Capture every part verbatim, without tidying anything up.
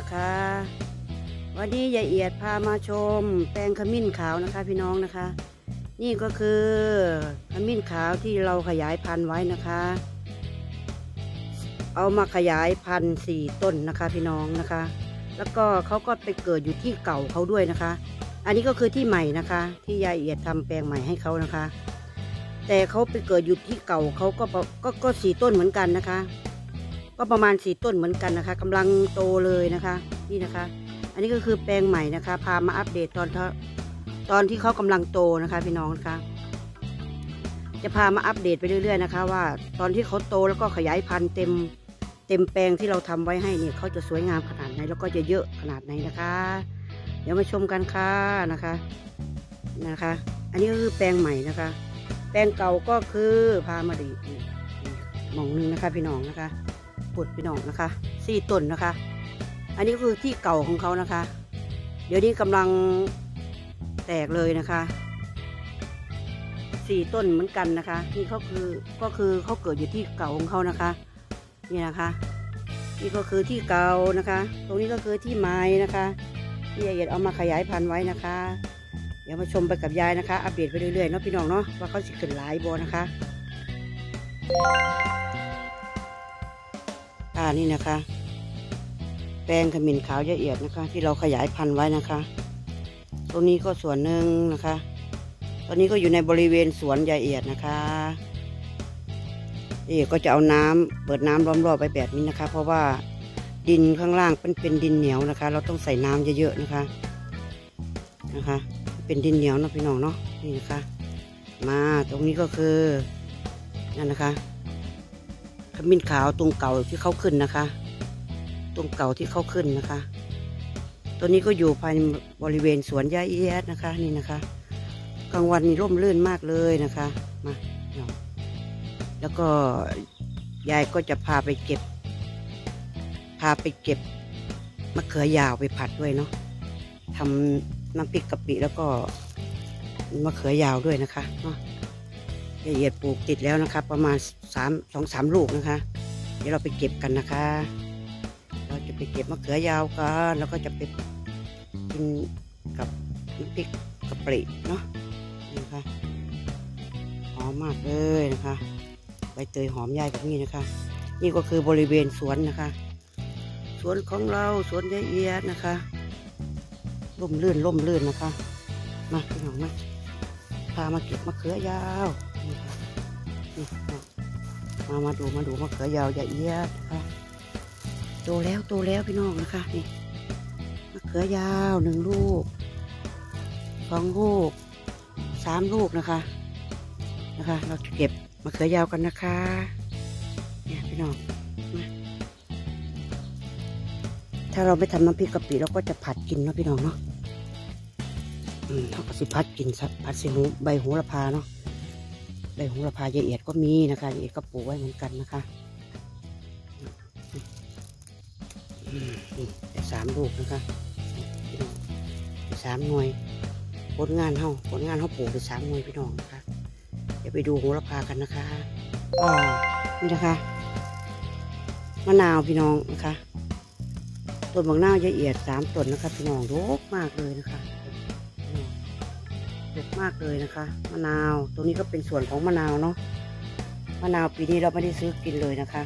นะคะวันนี้ยายเอียดพามาชมแปลงขมิ้นขาวนะคะพี่น้องนะคะนี่ก็คือขมิ้นขาวที่เราขยายพันธุ์ไว้นะคะเอามาขยายพันธุ์สี่ต้นนะคะพี่น้องนะคะแล้วก็เขาก็ไปเกิดอยู่ที่เก่าเขาด้วยนะคะอันนี้ก็คือที่ใหม่นะคะที่ยายเอียดทำแปลงใหม่ให้เขานะคะแต่เขาไปเกิดอยู่ที่เก่าเขาก็ก็ก็สี่ต้นเหมือนกันนะคะก็ประมาณสี่ต้นเหมือนกันนะคะกำลังโตเลยนะคะนี่นะคะอันนี้ก็คือแปลงใหม่นะคะพามาอัปเดตตอนตอนที่เขากำลังโตนะคะพี่น้องนะคะจะพามาอัปเดตไปเรื่อยๆนะคะว่าตอนที่เขาโตแล้วก็ขยายพันธุ์เต็มเต็มแปลงที่เราทำไว้ให้เนี่ยเขาจะสวยงามขนาดไหนแล้วก็จะเยอะขนาดไหนนะคะเดี๋ยวมาชมกันค่ะนะคะนะคะอันนี้ก็คือแปลงใหม่นะคะแปลงเก่าก็คือพามาดีหมองนึงนะคะพี่น้องนะคะปุดพี่น้องนะคะสี่ต้นนะคะอันนี้คือที่เก่าของเขานะคะเดี๋ยวนี้กำลังแตกเลยนะคะสี่ต้นเหมือนกันนะคะนี่เขาคือก็คือเขาเกิดอยู่ที่เก่าของเขานะคะนี่นะคะนี่ก็คือที่เก่านะคะตรงนี้ก็คือที่ไม้นะคะที่ยายเอียดเอามาขยายพันธุ์ไว้นะคะเดี๋ยวมาชมไปกับยายนะคะอัปเดตไปเรื่อยๆเนาะพี่น้องเนาะว่าเขาสิขึ้นหลายบ่นะคะอ่านี่นะคะแปลงขมิ้นขาวยายเอียดนะคะที่เราขยายพันธุ์ไว้นะคะตรงนี้ก็ส่วนหนึ่งนะคะตอนนี้ก็อยู่ในบริเวณสวนยายเอียดนะคะยายเอียดก็จะเอาน้ำเปิดน้ำล้อมรอบไปแบบนี้นะคะเพราะว่าดินข้างล่างเป็นเป็นดินเหนียวนะคะเราต้องใส่น้ำเยอะๆนะคะนะคะเป็นดินเหนียวนะพี่น้องเนาะนี่นะคะมาตรงนี้ก็คือนั่นนะคะขมิ้นขาวตรงเก่าที่เขาขึ้นนะคะตรงเก่าที่เขาขึ้นนะคะตัวนี้ก็อยู่ภายในบริเวณสวนยายเอียดนะคะนี่นะคะกลางวันนี่ร่มรื่นมากเลยนะคะมาแล้วก็ยายก็จะพาไปเก็บพาไปเก็บมะเขือยาวไปผัดด้วยเนาะทำน้ำพริกกะปิแล้วก็มะเขือยาวด้วยนะคะเนาะยายเอียดปลูกติดแล้วนะคะประมาณสามสองสามลูกนะคะเดี๋ยวเราไปเก็บกันนะคะเราจะไปเก็บมะเขือยาวกันแล้วก็จะไปกินกับน้ำพริกกะปิเนาะนี่นะคะหอมมากเลยนะคะใบเตยหอมยายแบบนี้นะคะนี่ก็คือบริเวณสวนนะคะสวนของเราสวนยายเอียดนะคะร่มรื่นร่มรื่นนะคะมาพี่น้องมาพามาเก็บมะเขือยาวนี่มามาดูมาดูมะเขือยาวยายเอียดนะคะโตแล้วโตแล้วพี่น้องนะคะนี่มะเขือยาวหนึ่งลูกสองลูกสามลูกนะคะนะคะเราจะเก็บมะเขือยาวกันนะคะเนี่ยพี่น้องถ้าเราไม่ทำน้ำพริกกะปิเราก็จะผัดกินเนาะพี่น้องเนาะอืมเขาก็สิผัดกินผัดใส่หูใบโหระพาเนาะใบโหระพายายเอียดก็มีนะคะยายเอียดก็ปลูกไว้เหมือนกันนะคะแต่สามลูกนะคะสามหน่วยผลงานเขาผลงานเขาปลูกไปสามหน่วยพี่น้องนะคะเดี๋ยวไปดูโหระพากันนะคะอ๋อนี่นะคะมะนาวพี่น้องนะคะต้นบางหน้ายายเอียดสามต้นนะคะพี่น้องรกมากเลยนะคะรกมากเลยนะคะมะนาวตรงนี้ก็เป็นส่วนของมะนาวเนาะมะนาวปีนี้เราไม่ได้ซื้อกินเลยนะคะ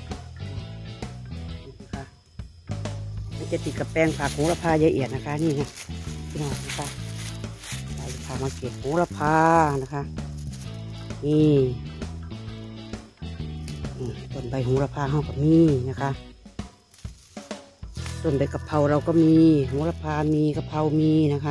มันจะติดกับแปลงผักโหระพายายเอียดนะคะนี่นะพี่น้องนะคะเราจะพามาเก็บโหระพานะคะนี่ต้นใบโหระพาเขาก็มีนะคะต้นใบกะเพราเราก็มีโหระพามีกะเพรามีนะคะ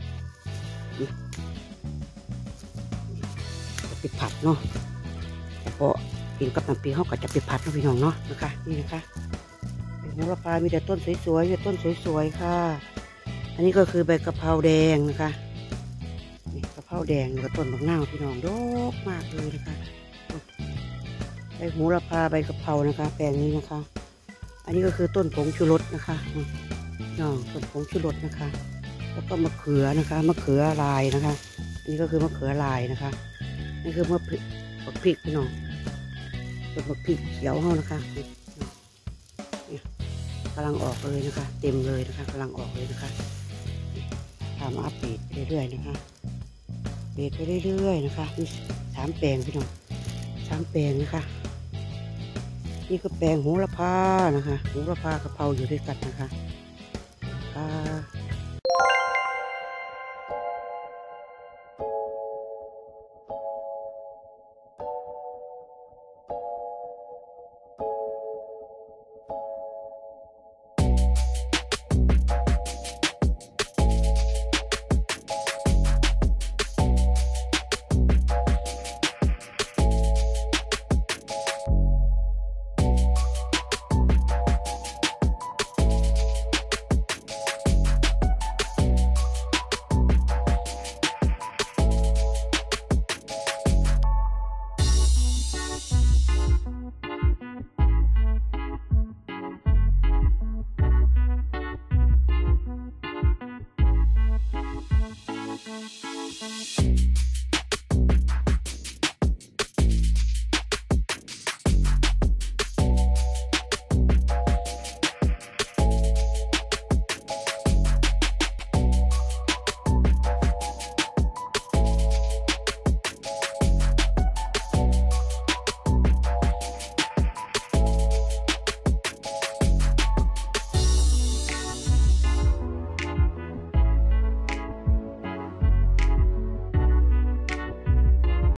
จะไปผัดเนาะพอกินกับน้ำพริกเขาก็จะไปผัดนะพี่น้องเนาะนะคะนี่นะคะโหระพามีแต่ต้นสวยๆมีต้นสวยๆค่ะอันนี้ก็คือใบกะเพราแดงนะคะนี่กะเพราแดงกับต้นมะนาวพี่น้องดกมากเลยนะคะใบโหระพาใบกะเพรานะคะแปลงนี้นะคะอันนี้ก็คือต้นผงชูรสนะคะน้องต้นผงชูรสนะคะแล้วก็มะเขือนะคะมะเขือลายนะคะอันนี้ก็คือมะเขือลายนะคะนี่คือมะพริกมะพริกพี่น้องต้นมะพริกเขียวเฮานะคะกำลังออกเลยนะคะ เต็มเลยนะคะกำลังออกเลยนะคะตามอัปเดตไปเรื่อยๆนะคะเดตไปเรื่อยๆนะคะมีสามแปลงพี่น้องสามแปลงนะคะนี่ก็แปลงโหระพานะคะโหระพากะเพราอยู่ด้วยกันนะคะค่ะ